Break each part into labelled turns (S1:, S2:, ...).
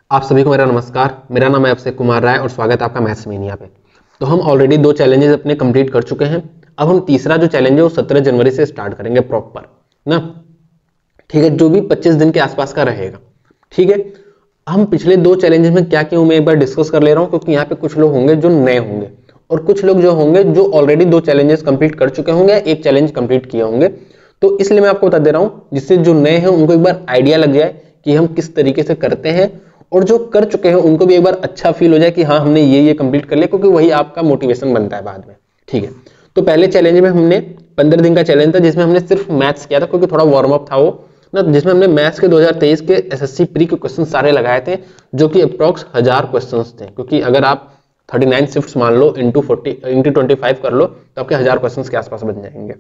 S1: आप सभी को मेरा नमस्कार। मेरा नाम है अभिषेक कुमार राय और स्वागत है आपका मैथ्स मेनिया पे। तो हम ऑलरेडी 2 चैलेंजेस अपने कंप्लीट कर चुके हैं। अब हम तीसरा जो चैलेंज है वो 17 जनवरी से स्टार्ट करेंगे प्रॉपर ना। ठीक है, जो भी 25 दिन के आसपास का रहेगा। ठीक है, हम पिछले 2 चैलेंजेस में क्या किया मैं एक बार डिस्कस कर ले रहा हूँ, क्योंकि यहाँ पे कुछ लोग होंगे जो नए होंगे और कुछ लोग जो होंगे जो ऑलरेडी 2 चैलेंजेस कंप्लीट कर चुके होंगे, एक चैलेंज कंप्लीट किए होंगे। तो इसलिए मैं आपको बता दे रहा हूँ, जिससे जो नए हैं उनको एक बार आइडिया लग जाए कि हम किस तरीके से करते हैं, और जो कर चुके हैं उनको भी एक बार अच्छा फील हो जाए कि हाँ हमने ये कंप्लीट कर लिया, क्योंकि वही आपका मोटिवेशन बनता है बाद में। ठीक है, तो पहले चैलेंज में हमने 15 दिन का चैलेंज था, जिसमें हमने सिर्फ मैथ्स किया था, क्योंकि थोड़ा वार्म अप था वो ना, जिसमें हमने मैथ्स के 2023 के एसएससी प्री के क्वेश्चन सारे लगाए थे, जो कि अप्रॉक्स 1000 क्वेश्चन थे। क्योंकि अगर आप 39 शिफ्ट्स मान लो इंटू 25 कर लो तो आपके 1000 क्वेश्चन के आसपास बन जाएंगे।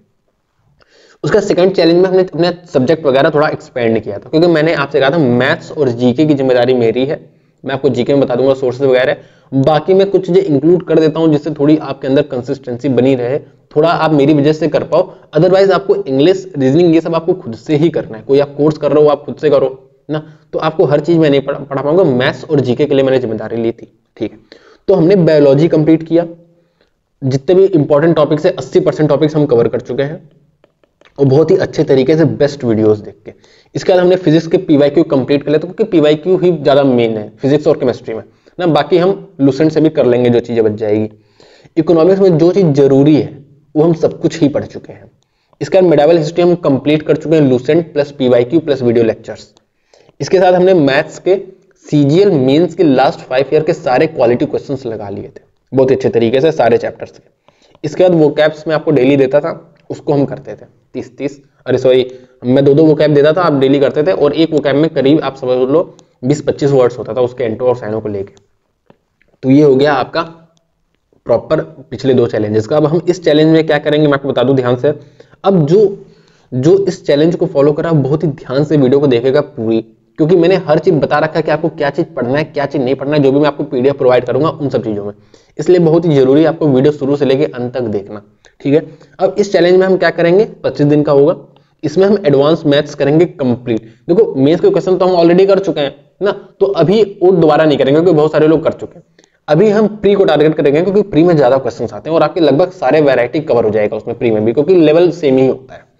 S1: उसका सेकंड चैलेंज में हमने अपने सब्जेक्ट वगैरह थोड़ा एक्सपेंड किया था, क्योंकि मैंने आपसे कहा था मैथ्स और जीके की जिम्मेदारी मेरी है। मैं आपको जीके में बता दूंगा सोर्सेज वगैरह, बाकी मैं कुछ चीजें इंक्लूड कर देता हूं जिससे थोड़ी आपके अंदर कंसिस्टेंसी बनी रहे, थोड़ा आप मेरी वजह से कर पाओ। अदरवाइज आपको इंग्लिश, रीजनिंग ये सब आपको खुद से ही करना है। कोई आप कोर्स कर रहे हो आप खुद से करो ना, तो आपको हर चीज मैं नहीं पढ़ा पाऊंगा। मैथ्स और जीके के लिए मैंने जिम्मेदारी ली थी। ठीक है, तो हमने बायोलॉजी कंप्लीट किया। जितने भी इंपॉर्टेंट टॉपिक्स है 80% टॉपिक्स हम कवर कर चुके हैं, और बहुत ही अच्छे तरीके से बेस्ट वीडियोस देख के। इसके बाद हमने फिजिक्स के पीवाईक्यू कंप्लीट कर लिया, तो क्योंकि पीवाईक्यू ही ज्यादा मेन है फिजिक्स और केमिस्ट्री में ना, बाकी हम लूसेंट से भी कर लेंगे जो चीजें बच जाएगी। इकोनॉमिक्स में जो चीज जरूरी है वो हम सब कुछ ही पढ़ चुके हैं। इसके बाद मेडिवल हिस्ट्री हम कंप्लीट कर चुके हैं, Lucent plus PYQ plus video lectures. इसके साथ हमने मैथ्स के सीजीएल मेंस के लास्ट 5 ईयर के सारे क्वालिटी क्वेश्चंस लगा लिए थे बहुत अच्छे तरीके से सारे चैप्टर्स के। इसके बाद वोकैब्स में आपको डेली देता था, उसको हम करते थे 30 मैं 2 वोकैब देता था, आप डेली करते थे, और एक वोकैब में करीब आप समझ लो 20-25 वर्ड्स होता था उसके एंटो और साइनो को लेके। तो ये हो गया आपका प्रॉपर पिछले 2 चैलेंजेस का। अब हम इस चैलेंज में क्या करेंगे मैं आपको बता दूं ध्यान से। अब जो इस चैलेंज को फॉलो करा बहुत ही ध्यान से वीडियो को देखेगा पूरी, क्योंकि मैंने हर चीज बता रखा है कि आपको क्या चीज पढ़ना है क्या चीज नहीं पढ़ना है, जो भी मैं आपको पीडीएफ प्रोवाइड करूंगा उन सब चीजों में। इसलिए बहुत ही जरूरी है आपको वीडियो शुरू से लेके अंत तक देखना। ठीक है, अब इस चैलेंज में हम क्या करेंगे, 25 दिन का होगा। इसमें हम एडवांस मैथ्स करेंगे कंप्लीट। देखो मेंस के क्वेश्चन तो हम ऑलरेडी कर चुके हैं ना, तो अभी वो दोबारा नहीं करेंगे क्योंकि बहुत सारे लोग कर चुके हैं। अभी हम प्री को टारगेट करेंगे, क्योंकि प्री में ज्यादा क्वेश्चंस आते हैं और आपके लगभग सारे वैरायटी कवर हो जाएगा उसमें प्री में भी, क्योंकि लेवल सेम ही होता है।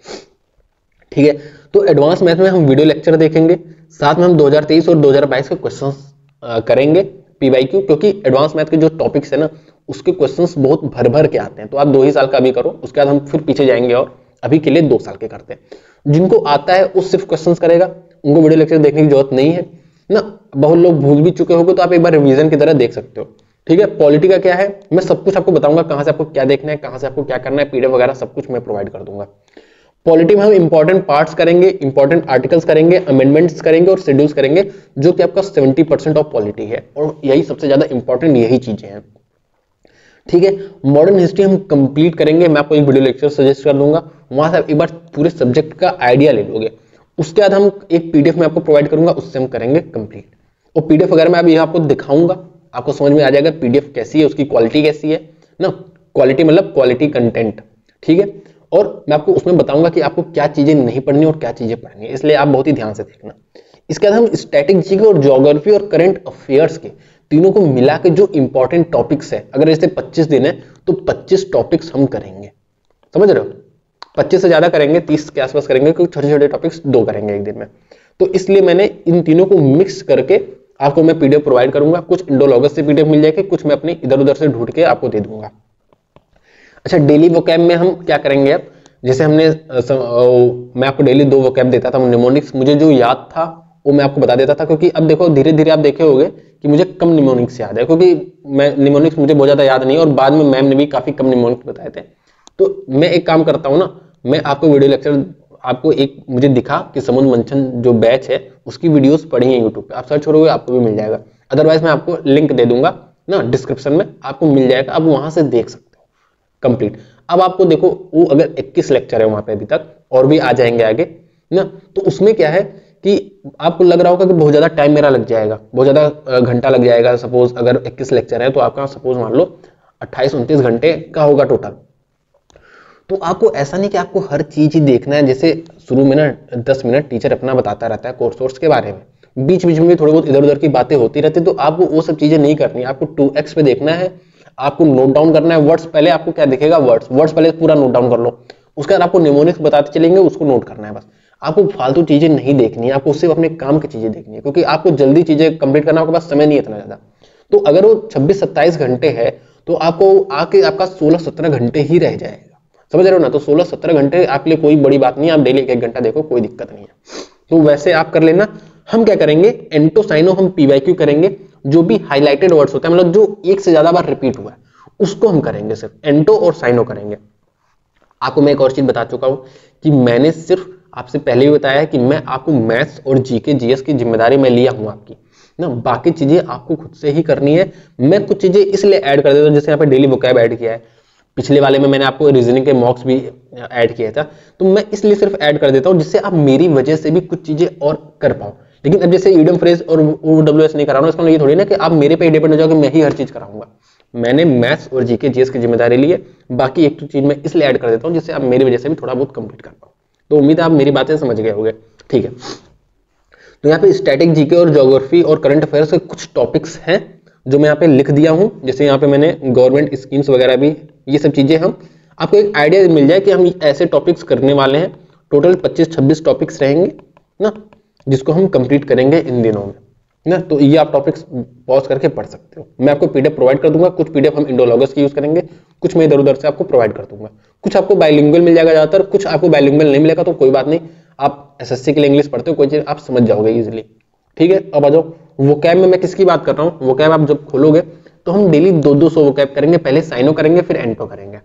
S1: ठीक है, तो एडवांस मैथ में हम वीडियो लेक्चर देखेंगे, साथ में हम 2023 और 2022 के क्वेश्चंस करेंगे पीवाईक्यू, क्योंकि एडवांस मैथ के जो टॉपिक्स है ना उसके क्वेश्चंस बहुत भर के आते हैं। तो आप 2 ही साल का अभी करो, उसके बाद हम फिर पीछे जाएंगे और अभी के लिए 2 साल के करते हैं। जिनको आता है वो सिर्फ क्वेश्चंस करेगा, उनको वीडियो लेक्चर देखने की जरूरत नहीं है ना। बहुत लोग भूल भी चुके होंगे तो आप एक बार रिवीजन की तरह देख सकते हो। ठीक है, पॉलिटी का क्या है मैं सब कुछ आपको बताऊंगा, कहां से आपको क्या देखना है, कहां से आपको क्या करना है, पीडीएफ वगैरह सब कुछ मैं प्रोवाइड कर दूंगा। पॉलिटी में हम इंपॉर्टेंट पार्ट्स करेंगे, इंपॉर्टेंट आर्टिकल्स करेंगे, अमेंडमेंट्स करेंगे और शेड्यूल्स करेंगे, जो कि आपका 70% ऑफ पॉलिटी है, और यही सबसे ज्यादा इंपॉर्टेंट यही चीजें हैं। ठीक है, मॉडर्न हिस्ट्री हम कंप्लीट करेंगे, मैं आपको एक वीडियो लेक्चर सजेस्ट कर दूंगा, वहां से आप एक बार पूरे सब्जेक्ट का आइडिया ले लोगे। उसके बाद हम एक पीडीएफ में आपको प्रोवाइड करूंगा, उससे हम करेंगे कंप्लीट। और पीडीएफ वगैरह मैं अभी आपको दिखाऊंगा, आपको समझ में आ जाएगा पीडीएफ कैसी है, उसकी क्वालिटी कैसी है ना। क्वालिटी मतलब क्वालिटी कंटेंट। ठीक है, और मैं आपको उसमें बताऊंगा कि आपको क्या चीजें नहीं पढ़नी और क्या चीजें पढ़नी है, इसलिए आप बहुत ही ध्यान से देखना। इसके बाद हम स्टैटिक जीके और ज्योग्राफी और करंट अफेयर्स के तीनों को मिला के जो इंपॉर्टेंट टॉपिक्स है, अगर जैसे 25 दिन है तो 25 टॉपिक्स हम करेंगे, समझ रहे हो। 25 से ज्यादा करेंगे, 30 के आसपास करेंगे, क्योंकि छोटे छोटे टॉपिक्स 2 करेंगे एक दिन में। तो इसलिए मैंने इन तीनों को मिक्स करके आपको मैं पीडीएफ प्रोवाइड करूंगा। कुछ इंडोलॉगस से पीडीएफ मिल जाएगी, कुछ मैं अपनी इधर उधर से ढूंढ के आपको दे दूंगा। अच्छा, डेली वोकैब में हम क्या करेंगे, अब जैसे मैं आपको डेली 2 वोकैब देता था, निमोनिक्स मुझे जो याद था वो मैं आपको बता देता था, क्योंकि अब देखो धीरे धीरे आप देखे होंगे कि मुझे कम निमोनिक्स याद है, क्योंकि मैं निमोनिक्स मुझे बहुत ज्यादा याद नहीं, और बाद में मैम ने भी काफी कम निमोनिक्स बताए थे। तो मैं एक काम करता हूँ ना, मैं आपको वीडियो लेक्चर आपको एक मुझे दिखा कि समुद्र मंथन जो बैच है उसकी वीडियोस पढ़ी है यूट्यूब पे, आप सर्च करोगे आपको भी मिल जाएगा। अदरवाइज मैं आपको लिंक दे दूंगा ना डिस्क्रिप्शन में, आपको मिल जाएगा, आप वहां से देख सकते हो कंप्लीट। अब आपको देखो वो अगर 21 लेक्चर है वहां पे अभी तक, और भी आ जाएंगे आगे ना, तो उसमें क्या है कि आपको लग रहा होगा कि बहुत ज्यादा टाइम मेरा लग जाएगा, बहुत ज्यादा घंटा लग जाएगा। सपोज अगर 21 लेक्चर है तो आपका सपोज मान लो 28-29 घंटे का होगा टोटल। तो आपको ऐसा नहीं कि आपको हर चीज ही देखना है, जैसे शुरू में ना 10 मिनट टीचर अपना बताता रहता है कोर्स के बारे में, बीच बीच में भी थोड़ी बहुत इधर उधर की बातें होती रहती, तो आपको वो सब चीजें नहीं करनी है। आपको 2x पे देखना है, आपको नोट डाउन करना है वर्ड्स। पहले आपको क्या दिखेगा, वर्ड्स पहले पूरा नोट डाउन कर लो, उसके बाद आपको निमोनिक्स बताते चलेंगे, उसको नोट करना है बस। आपको फालतू चीजें नहीं देखनी है, आपको सिर्फ अपने काम की चीजें देखनी है, क्योंकि आपको जल्दी चीजें कंप्लीट करना, आपके पास समय नहीं है इतना ज्यादा। तो अगर वो 26-27 घंटे है तो आपको आके आपका 16-17 घंटे ही रह जाएगा, समझ रहे हो ना। तो 16-17 घंटे आपके लिए कोई बड़ी बात नहीं है, आप डेली 1 घंटा देखो, कोई दिक्कत नहीं है। तो वैसे आप कर लेना। हम क्या करेंगे, एंटो साइनो हम पीवाईक्यू करेंगे, जो भी हाईलाइटेड वर्ड्स होता है, मतलब जो एक से ज्यादा बार रिपीट हुआ है उसको हम करेंगे, सिर्फ एंटो और साइनो करेंगे। आपको मैं एक और चीज बता चुका हूं कि मैंने सिर्फ आपसे पहले भी बताया है कि मैं आपको मैथ्स और जीके जीएस की जिम्मेदारी मैं लिया हूं आपकी ना, बाकी चीजें आपको खुद से ही करनी है। मैं कुछ चीजें इसलिए ऐड कर देता हूं, जैसे यहाँ पे डेली वोकैब ऐड किया है, पिछले वाले में मैंने आपको रीजनिंग के मॉक्स भी ऐड किया था, तो मैं इसलिए सिर्फ ऐड कर देता हूं जिससे आप मेरी वजह से भी कुछ चीजें और कर पाओ। लेकिन अब जैसे ईडियम फ्रेज और OWS नहीं कराऊंगा, इसका मतलब ये थोड़ी ना कि आप मेरे पे डिपेंड हो जाओ कि मैं ही हर चीज कराऊंगा। मैंने मैथ्स और जीके जीएस की जिम्मेदारी ली है, बाकी एक तो चीज मैं इसलिए ऐड कर देता हूं जिससे आप मेरी वजह से भी थोड़ा बहुत कंप्लीट कर पाओ। तो उम्मीद है आप मेरी बातें समझ गए होंगे, ठीक है। तो यहाँ पे स्टैटिक जीके और ज्योग्राफी और करंट अफेयर्स के कुछ टॉपिक्स हैं जो मैं यहाँ पे लिख दिया हूँ, जैसे यहाँ पे मैंने गवर्नमेंट स्कीम्स वगैरह भी, ये सब चीजें हम आपको एक आइडिया मिल जाए कि हम ऐसे टॉपिक्स करने वाले हैं। टोटल 25-26 टॉपिक्स रहेंगे ना, जिसको हम कंप्लीट करेंगे इन दिनों में ना। तो ये आप टॉपिक्स पॉज करके पढ़ सकते हो, मैं आपको पीडीएफ प्रोवाइड कर दूंगा। कुछ पीडीएफ हम इंडोलॉगस की यूज करेंगे, कुछ मैं इधर उधर से आपको प्रोवाइड कर दूंगा। कुछ आपको बाइलिंगुअल मिल जाएगा ज्यादातर, कुछ आपको बाइलिंगुअल नहीं मिलेगा तो कोई बात नहीं, आप एसएससी के लिए इंग्लिश पढ़ते हो, कोई चीज आप समझ जाओगे इजिली, ठीक है। अब आ जाओ वोकैब में, मैं किसकी बात कर रहा हूँ। वोकैब आप जब खोलोगे तो हम डेली 200 वोकैब करेंगे, पहले साइनो करेंगे फिर एंटो करेंगे।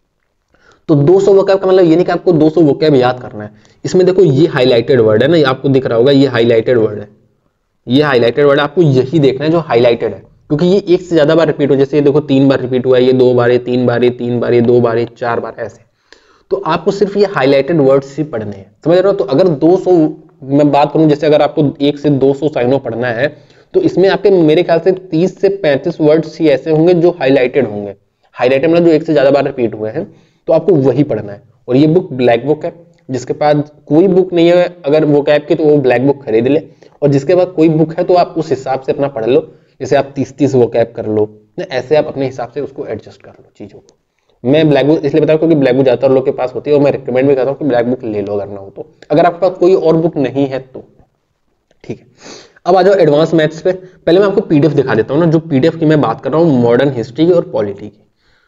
S1: तो 200 वोकैब का मतलब ये नहीं कि आपको 200 वोकैब याद करना है। इसमें देखो ये हाईलाइटेड वर्ड है ना, आपको दिख रहा होगा, ये हाईलाइटेड वर्ड है, ये हाईलाइटेड वर्ड है, आपको यही देखना है जो हाईलाइटेड है, क्योंकि ये एक से ज्यादा बार रिपीट हो, जैसे ये देखो 3 बार रिपीट हुआ है, ये 2 बार, ये 3 बार, ये 3 बार, ये 2 बार, ये 4 बार, ऐसे। तो आपको सिर्फ ये हाईलाइटेड वर्ड्स ही पढ़ने हैं, समझ रहे हो। तो अगर 200 मैं बात करूं, जैसे अगर आपको 1 से 200 साइनो पढ़ना है तो इसमें आपके मेरे ख्याल से 30 से 35 वर्ड्स ही ऐसे होंगे जो हाईलाइटेड होंगे। हाईलाइटेड मतलब जो एक से ज्यादा बार रिपीट हुए हैं, तो आपको वही पढ़ना है। और ये बुक ब्लैक बुक है, जिसके पास कोई बुक नहीं है अगर वोकैब की तो वो ब्लैक बुक खरीद ले, और जिसके पास कोई बुक है तो आप उस हिसाब से अपना पढ़ लो। जैसे आप 30-30 वोकैब कर लो ना, ऐसे आप अपने हिसाब से उसको एडजस्ट कर लो चीजों को। मैं ब्लैक बुक इसलिए बताऊं क्योंकि ब्लैक बुक ज्यादातर लोग के पास होती है, और मैं रिकमेंड भी करता हूं कि ब्लैक बुक ले लो अगर ना हो तो, अगर आपके पास कोई और बुक नहीं है तो, ठीक है। अब आ जाओ एडवांस मैथ्स पे। पहले मैं आपको पीडीएफ दिखा देता हूं ना, जो पीडीएफ की मैं बात कर रहा हूं मॉडर्न हिस्ट्री की और पॉलिटी की,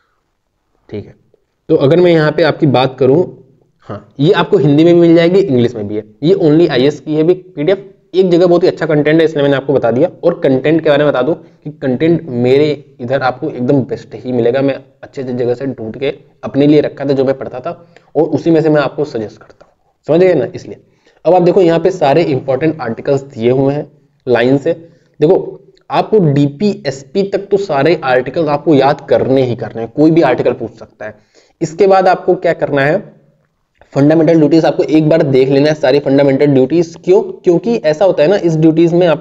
S1: ठीक है। तो अगर मैं यहाँ पे आपकी बात करूं, हाँ ये आपको हिंदी में भी मिल जाएगी, इंग्लिश में भी है, ये ओनली आईएएस की है भी पीडीएफ। एक जगह बहुत ही अच्छा कंटेंट है, इसलिए मैंने आपको बता दिया। और कंटेंट के बारे में बता दूं कि कंटेंट मेरे इधर आपको एकदम बेस्ट ही मिलेगा। मैं अच्छे जगह से ढूंढ के अपने लिए रखा था जो मैं पढ़ता था, और उसी में से मैं आपको सजेस्ट करता हूँ, समझ गए ना। इसलिए अब आप देखो यहाँ पे सारे इंपॉर्टेंट आर्टिकल्स दिए हुए हैं लाइन से। देखो आपको डीपीएसपी तक तो सारे आर्टिकल आपको याद करने ही करने हैं, कोई भी आर्टिकल पूछ सकता है। इसके बाद आपको क्या करना है, फंडामेंटल ड्यूटीज आपको एक बार देख लेना है सारी फंडामेंटल ड्यूटीज। क्यों? क्योंकि ऐसा होता है ना, इस ड्यूटीज में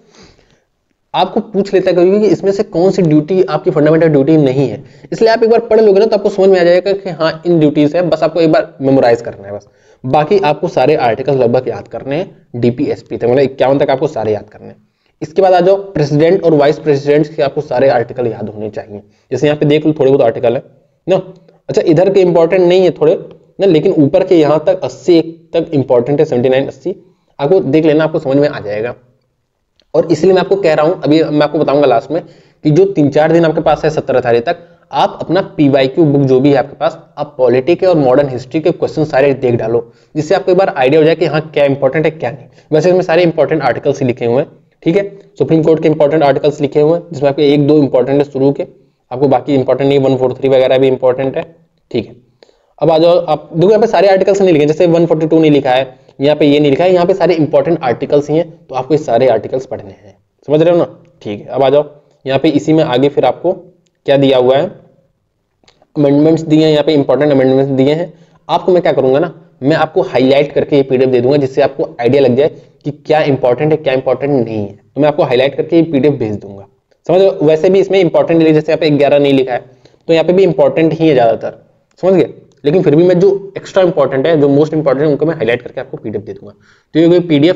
S1: आपको पूछ लेता है कभी कि इसमें से कौन सी ड्यूटी आपकी फंडामेंटल ड्यूटी नहीं है। इसलिए आप एक बार पढ़ लोगे ना तो आपको समझ में आ जाएगा कि हाँ इन ड्यूटीज है, बस आपको एक बार मेमोराइज करना है बस। बाकी आपको सारे आर्टिकल्स लगभग याद करने हैं डीपीएसपी तक, मतलब 51 तक आपको सारे याद करने हैं। इसके बाद आ जाओ प्रेसिडेंट और वाइस प्रेसिडेंट के आपको सारे आर्टिकल याद होने चाहिए। जैसे यहाँ पे देख लो थोड़े बहुत आर्टिकल है ना, अच्छा इधर के इंपॉर्टेंट नहीं है थोड़े ना, लेकिन ऊपर के यहाँ तक 80 तक इंपॉर्टेंट है, 79-80 आपको देख लेना, आपको समझ में आ जाएगा। और इसलिए मैं आपको कह रहा हूं, अभी मैं आपको बताऊंगा लास्ट में कि जो 3-4 दिन आपके पास है 17 तारीख तक, आप अपना पीवाईक्यू बुक जो भी है आपके पास, आप पॉलिटी के और मॉडर्न हिस्ट्री के क्वेश्चन सारे देख डालो, जिससे आपको एक बार आइडिया हो जाए कि हाँ क्या इंपॉर्टेंट है क्या नहीं। वैसे इसमें सारे इंपॉर्टेंट आर्टिकल्स ही लिखे हुए हैं, ठीक है। सुप्रीम कोर्ट के इंपॉर्टेंट आर्टिकल्स लिखे हुए हैं, जिसमें आपके 1-2 इंपॉर्टेंट है शुरू के, आपको बाकी इंपॉर्टेंट नहीं, 143 वगैरह भी इंपॉर्टेंट है, ठीक है। अब आ जाओ, आप देखो यहाँ पे सारे आर्टिकल्स नहीं लिखे, जैसे 142 नहीं लिखा है, यहाँ पे ये नहीं लिखा है, यहाँ पे सारे इंपॉर्टेंट आर्टिकल्स ही हैं, तो आपको ये सारे आर्टिकल्स पढ़ने हैं, समझ रहे हो ना, ठीक है। अब आ जाओ यहाँ पे इसी में आगे फिर आपको क्या दिया हुआ है, अमेंडमेंट्स दिए हैं, यहाँ पे इंपॉर्टेंट अमेंडमेंट्स दिए हैं। आपको मैं क्या करूंगा ना, मैं आपको हाईलाइट करके ये पीडीएफ दे दूंगा, जिससे आपको आइडिया लग जाए कि क्या इंपॉर्टेंट है क्या इंपॉर्टेंट नहीं है। तो मैं आपको हाईलाइट करके ये पीडीएफ भेज दूंगा, समझ लो। वैसे भी इसमें इंपॉर्टेंट नहीं, जैसे यहाँ पे 11 नहीं लिखा है तो यहाँ पे भी इंपॉर्टेंट ही है ज्यादातर, समझ गए। लेकिन फिर भी मैं जो एक्स्ट्रा इंपॉर्टेंट है, जो मोस्ट इंपॉर्टेंट है, उनको मैं हाईलाइट करके आपको पीडीएफ दे दूंगा। तो ये पीडीएफ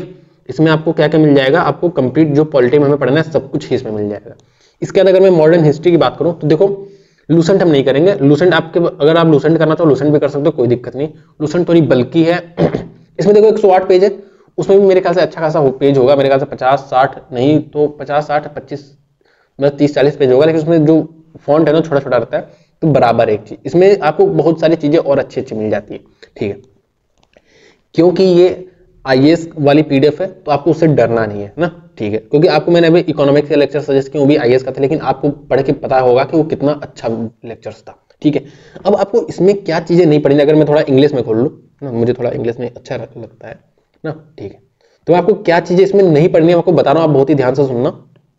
S1: इसमें आपको क्या क्या मिल जाएगा, आपको कंप्लीट जो पॉलिटी में हमें पढ़ना है सब कुछ ही इसमें मिल जाएगा। इसके बाद अगर मैं मॉडर्न हिस्ट्री की बात करूं तो देखो लूसेंट हम नहीं करेंगे, लूसेंट आपके अगर आप लूसेंट करना तो लूसेंट भी कर सकते हो, कोई दिक्कत नहीं। लूसेंट थोड़ी बल्कि है इसमें देखो 108 पेज है, उसमें भी मेरे ख्याल से अच्छा खासा पेज होगा, मेरे ख्याल से 50-60 नहीं तो 50-60-25 मतलब 30-40 पेज होगा, लेकिन उसमें जो फॉन्ट है ना छोटा छोटा रहता है, तो बराबर एक चीज इसमें आपको बहुत सारी चीजें और अच्छी अच्छी मिल जाती है, ठीक है। क्योंकि ये आईएएस वाली पीडीएफ है तो आपको उससे डरना नहीं है ना, ठीक है। क्योंकि आपको मैंने अभी इकोनॉमिक्स का लेक्चर सजेस्ट किया, वो भी आईएएस का था, लेकिन आपको पढ़ के पता होगा कि वो कितना अच्छा लेक्चर्स था, ठीक है। अब आपको इसमें क्या चीजें नहीं पढ़नी, अगर मैं थोड़ा इंग्लिश में खोल लूँ ना, मुझे थोड़ा इंग्लिश में अच्छा लगता है ना, ठीक है। तो आपको क्या चीजें इसमें नहीं पढ़नी है आपको बता रहा हूं, आप बहुत ही ध्यान से सुनना,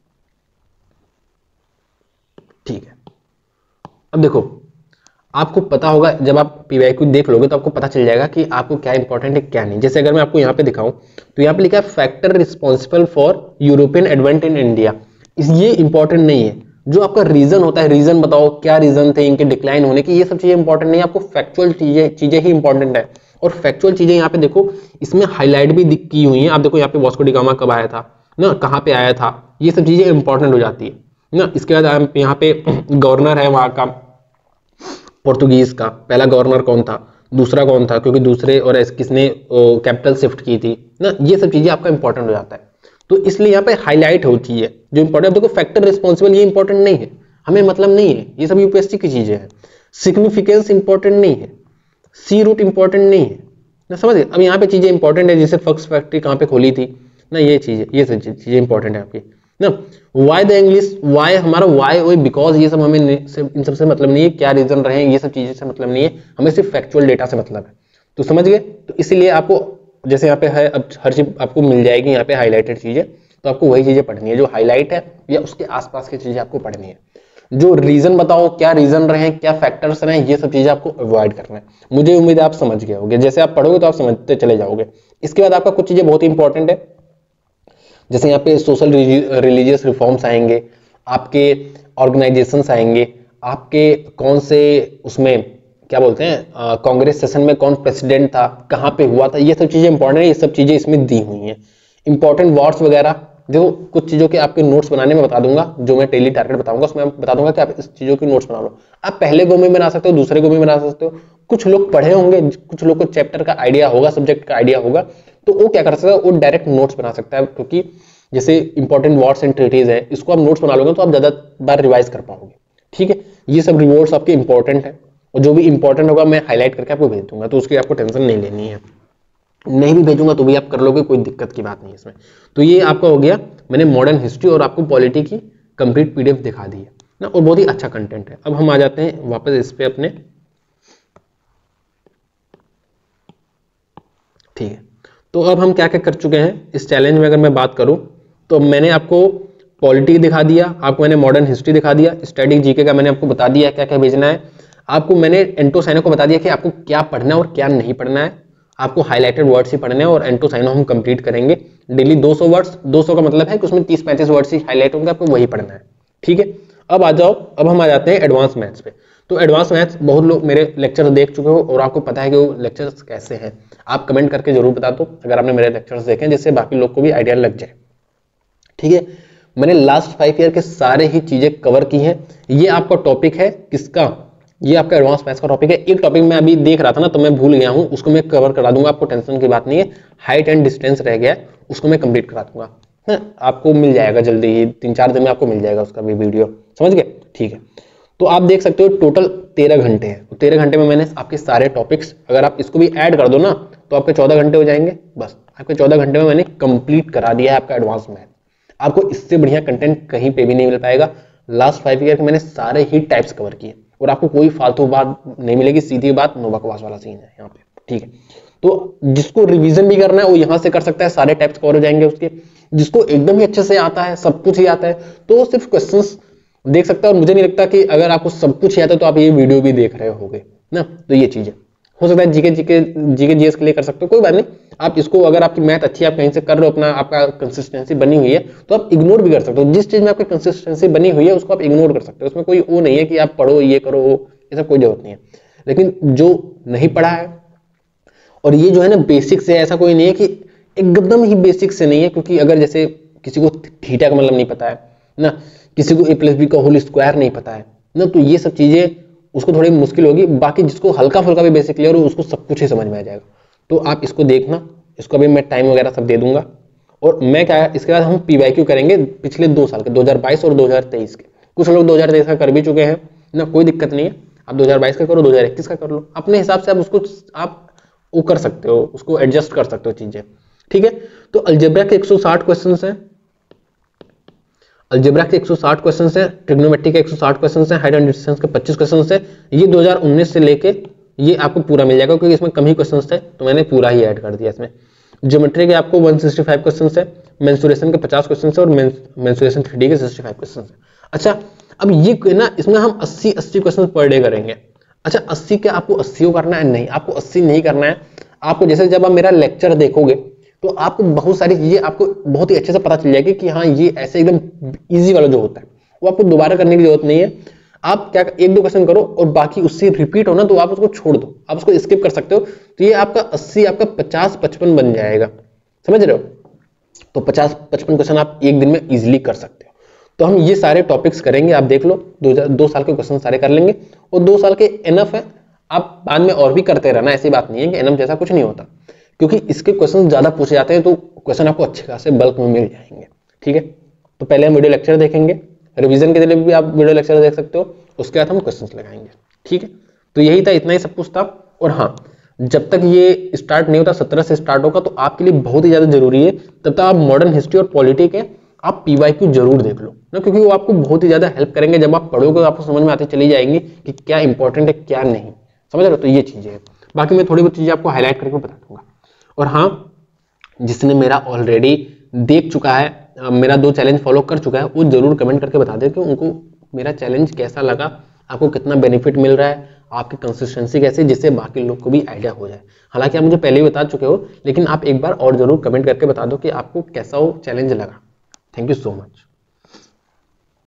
S1: ठीक है। अब देखो आपको पता होगा जब आप पीवाईक्यू देख लोगे तो आपको पता चल जाएगा कि आपको क्या इंपॉर्टेंट है क्या नहीं। जैसे अगर मैं आपको यहाँ पे दिखाऊं तो यहाँ पे लिखा है factor responsible for European advent in India, ये इंपॉर्टेंट नहीं है। जो आपका रीजन होता है, रीजन बताओ क्या रीजन थे इनके डिक्लाइन होने की, ये सब चीजें इंपॉर्टेंट नहीं है, आपको फैक्चुअल चीजें ही इंपॉर्टेंट है। और फैक्चुअल चीजें यहाँ पे देखो इसमें हाईलाइट भी की हुई है, आप देखो यहाँ पे वास्को डी गामा कब आया था ना, कहाँ पे आया था, ये सब चीजें इंपॉर्टेंट हो जाती है ना। इसके बाद यहाँ पे गवर्नर है वहां का पोर्तुगीज का, पहला गवर्नर कौन था, दूसरा कौन था, क्योंकि दूसरे और किसने कैपिटल शिफ्ट की थी ना, ये सब चीजें आपका इंपॉर्टेंट हो जाता है। तो इसलिए यहाँ पे हाईलाइट होती है जो इंपॉर्टेंट। देखो फैक्टर रिस्पॉन्सिबल ये इंपॉर्टेंट नहीं है, हमें मतलब नहीं है, ये सब यूपीएससी की चीजें हैं। सिग्निफिकेंस इंपॉर्टेंट नहीं है, सी रूट इंपॉर्टेंट नहीं है ना, समझ गए। अब यहाँ पे चीजें इंपॉर्टेंट है, जैसे फक्स फैक्ट्री कहाँ पे खोली थी ना, ये चीजें, ये सब चीजें इंपॉर्टेंट है आपकी ना। वाई द इंग्लिश, वाई हमारा वाई वही बिकॉज, ये सब हमें इन सबसे मतलब नहीं है, क्या रीजन रहे ये सब चीजें से मतलब नहीं है, हमें सिर्फ फैक्चुअल डेटा से मतलब है। तो समझ गए, तो इसीलिए आपको जैसे यहाँ पे है, अब हर चीज आपको मिल जाएगी यहाँ पे हाईलाइटेड चीजें, तो आपको वही चीजें पढ़नी है जो हाईलाइट है या उसके आसपास की चीजें आपको पढ़नी है। जो रीजन बताओ क्या रीजन रहे, क्या फैक्टर्स रहे, ये सब चीजें आपको अवॉइड करना है। मुझे उम्मीद है आप समझ गए होंगे, जैसे आप पढ़ोगे तो आप समझते चले जाओगे। इसके बाद आपका कुछ चीजें बहुत ही इंपॉर्टेंट है, जैसे यहाँ पे सोशल रिलीजियस रिफॉर्म्स आएंगे, आपके ऑर्गेनाइजेशंस आएंगे, आपके कौन से उसमें क्या बोलते हैं कांग्रेस सेशन में कौन प्रेसिडेंट था, कहाँ पे हुआ था, ये सब चीजें इंपॉर्टेंट है, ये सब चीजें इसमें दी हुई हैं। इंपॉर्टेंट वॉर्ड्स वगैरह देखो, कुछ चीजों के आपके नोट्स बनाने में बता दूंगा, जो मैं डेली टारगेट बताऊंगा उसमें बता दूंगा कि आप इस चीजों के नोट्स बना लो। आप पहले गो में बना सकते हो, दूसरे गो में बना सकते हो, कुछ लोग पढ़े होंगे, कुछ लोग को चैप्टर का आइडिया होगा, सब्जेक्ट का आइडिया होगा, तो वो क्या कर सकता है, वो डायरेक्ट नोट्स बना सकता है। क्योंकि जैसे इंपॉर्टेंट वर्ड्स एंड ट्रीटीज है, इसको आप नोट्स बना लोगे तो आप ज्यादा बार रिवाइज कर पाओगे, ठीक है। ये सब रिवॉर्ड्स आपके इंपॉर्टेंट है, और जो भी इंपॉर्टेंट होगा मैं हाईलाइट करके आपको भेज दूंगा, तो उसकी आपको टेंशन नहीं लेनी है। नहीं भी भेजूंगा तो भी आप कर लोगे, कोई दिक्कत की बात नहीं इसमें। तो ये आपका हो गया, मैंने मॉडर्न हिस्ट्री और आपको पॉलिटी की कंप्लीट पीडीएफ दिखा दी है ना, और बहुत ही अच्छा कंटेंट है। अब हम आ जाते हैं वापस इस पे अपने, ठीक है। तो अब हम क्या क्या कर चुके हैं इस चैलेंज में, अगर मैं बात करूं तो मैंने आपको पॉलिटी दिखा दिया, आपको मैंने मॉडर्न हिस्ट्री दिखा दिया, स्टैटिक जीके का मैंने आपको बता दिया क्या क्या भेजना है, आपको मैंने एंटो साइनो को बता दिया कि आपको क्या पढ़ना है और क्या नहीं पढ़ना है। आपको हाईलाइटेड वर्ड्स ही पढ़ने हैं और एंटो साइनो हम कंप्लीट करेंगे डेली 200 वर्ड्स। 200 का मतलब है कि उसमें 30-35 वर्ड्स ही हाईलाइट होंगे, आपको वही पढ़ना है, ठीक है। अब आ जाओ, अब हम आ जाते हैं एडवांस मैथ्स पे। तो एडवांस मैथ्स बहुत लोग मेरे लेक्चर देख चुके हो और आपको पता है कि वो लेक्चर्स कैसे हैं। आप कमेंट करके जरूर बता दो अगर आपने मेरे लेक्चर्स देखे, जिससे बाकी लोग को भी आइडिया लग जाए, ठीक है। मैंने लास्ट 5 ईयर के सारे ही चीजें कवर की हैं। ये आपका टॉपिक है किसका, ये आपका एडवांस मैथ्स का टॉपिक है। एक टॉपिक मैं अभी देख रहा था ना तो मैं भूल गया हूं, उसको मैं कवर करा दूंगा, आपको टेंशन की बात नहीं है। हाइट एंड डिस्टेंस रह गया, उसको मैं कंप्लीट करा दूंगा, आपको मिल जाएगा जल्दी ही, 3-4 दिन में आपको मिल जाएगा उसका भी वीडियो, समझ गए, ठीक है। तो आप देख सकते हो टोटल 13 घंटे हैं, 13 घंटे में मैंने आपके सारे टॉपिक्स, अगर आप इसको भी ऐड कर दो ना तो आपके 14 घंटे हो जाएंगे। बस आपके 14 घंटे में मैंने कंप्लीट करा दिया है आपका एडवांस मैथ। आपको इससे बढ़िया कंटेंट कहीं पे भी नहीं मिल पाएगा। लास्ट 5 ईयर के मैंने सारे ही टाइप्स कवर किए और आपको कोई फालतू बात नहीं मिलेगी, सीधी बात, नो बकवास वाला सीन है यहाँ पे, ठीक है। तो जिसको रिवीजन भी करना है वो यहाँ से कर सकता है, सारे टाइप्स कवर हो जाएंगे उसके। जिसको एकदम ही अच्छे से आता है, सब कुछ ही आता है, तो वो सिर्फ क्वेश्चंस देख सकता है। और मुझे नहीं लगता कि अगर आपको सब कुछ ही आता है तो आप ये वीडियो भी देख रहे होगे ना। तो ये चीज है, हो सकता है जीके जीएस के लिए कर सकते हो, कोई बात नहीं। आप इसको, अगर आपकी मैथ अच्छी आप कहीं से कर रहे हो, अपना आपका कंसिस्टेंसी बनी हुई है, तो आप इग्नोर भी कर सकते हो। जिस चीज में आपकी कंसिस्टेंसी बनी हुई है उसको आप इग्नोर कर सकते हो, उसमें कोई वो नहीं है कि आप पढ़ो ये करो वो, ये सब कोई जरूरत नहीं है। लेकिन जो नहीं पढ़ा है, और ये जो है ना बेसिक से, ऐसा कोई नहीं है कि एकदम ही बेसिक से नहीं है, क्योंकि अगर जैसे किसी को थीटा का मतलब नहीं पता है ना, किसी को a+b का होल स्क्वायर नहीं पता है ना, तो ये सब चीजें उसको थोड़ी मुश्किल होगी। बाकी जिसको हल्का फुल्का भी बेसिक क्लियर हो उसको सब कुछ ही समझ में आ जाएगा। तो आप इसको देखना, इसको अभी मैं टाइम वगैरह सब दे दूंगा। और मैं क्या, इसके बाद हम PYQ करेंगे पिछले 2 साल के, 2022 और 2023 के। कुछ लोग 2023 का कर भी चुके हैं ना, कोई दिक्कत नहीं है। आप 2022 का करो, 2021 का कर लो, अपने हिसाब से आप उसको आप वो कर सकते हो, उसको एडजस्ट कर सकते हो चीजें, ठीक है। तो अलजेब्रा के 160 क्वेश्चन हैं, अलजेब्रा के 160 क्वेश्चन है, ट्रिग्नोमेट्री के 160 क्वेश्चन है, हाइट एंड डिस्टेंस के 25 क्वेश्चन है। ये 2019 से लेके ये आपको पूरा मिल जाएगा, क्योंकि इसमें कम ही क्वेश्चन है तो मैंने पूरा ही ऐड कर दिया इसमें। ज्योमेट्री के आपको 165 क्वेश्चन है, मेंसुरेशन के 50 क्वेश्चन है, और मेंसुरेशन 3D के 65 क्वेश्चन है। अच्छा, अब ये ना इसमें हम 80 क्वेश्चन पर डे करेंगे। अच्छा, 80 क्या आपको 80 करना है? नहीं, आपको 80 नहीं करना है। आपको जैसे जब आप मेरा लेक्चर देखोगे तो आपको बहुत सारी चीजें आपको बहुत ही अच्छे से पता चल जाएगी कि हाँ ये ऐसे एकदम इजी वाला जो होता है वो आपको दोबारा करने की जरूरत नहीं है। आप क्या 1-2 क्वेश्चन करो और बाकी उससे रिपीट हो ना तो आप उसको छोड़ दो, आप उसको स्किप कर सकते हो। तो ये आपका 80 आपका 50-55 बन जाएगा, समझ रहे हो। तो 50-55 क्वेश्चन आप एक दिन में इजिली कर सकते हो। तो हम ये सारे टॉपिक्स करेंगे, आप देख लो 2 साल के क्वेश्चन सारे कर लेंगे, और 2 साल के इनफ है। आप बाद में और भी करते रहना, ऐसी बात नहीं है कि इनफ जैसा कुछ नहीं होता, क्योंकि इसके क्वेश्चन ज्यादा पूछे जाते हैं तो क्वेश्चन आपको अच्छे खासे बल्क में मिल जाएंगे, ठीक है। तो पहले हम वीडियो लेक्चर देखेंगे, रिवीजन के लिए भी आप वीडियो लेक्चर देख सकते हो, उसके बाद हम क्वेश्चंस लगाएंगे, ठीक है। तो यही था, इतना ही सब कुछ था। और हाँ, जब तक ये स्टार्ट नहीं होता, 17 से स्टार्ट होगा, तो आपके लिए बहुत ही ज्यादा जरूरी है तब तक आप मॉडर्न हिस्ट्री और पॉलिटी के आप PYQ जरूर देख लो ना, क्योंकि वो आपको बहुत ही ज्यादा हेल्प करेंगे। जब आप पढ़ोगे आपको समझ में आती चली जाएंगी कि क्या इंपॉर्टेंट है क्या नहीं, समझ रहे हो। तो ये चीजें हैं, बाकी मैं थोड़ी बहुत चीजें आपको हाईलाइट करके बता दूंगा। और हाँ, जिसने मेरा ऑलरेडी देख चुका है, मेरा 2 चैलेंज फॉलो कर चुका है, वो जरूर कमेंट करके बता दे कि उनको मेरा चैलेंज कैसा लगा, आपको कितना बेनिफिट मिल रहा है, आपकी कंसिस्टेंसी कैसी, जिससे बाकी लोग को भी आइडिया हो जाए। हालांकि आप मुझे पहले ही बता चुके हो, लेकिन आप एक बार और जरूर कमेंट करके बता दो कि आपको कैसा वो चैलेंज लगा। Thank you so much.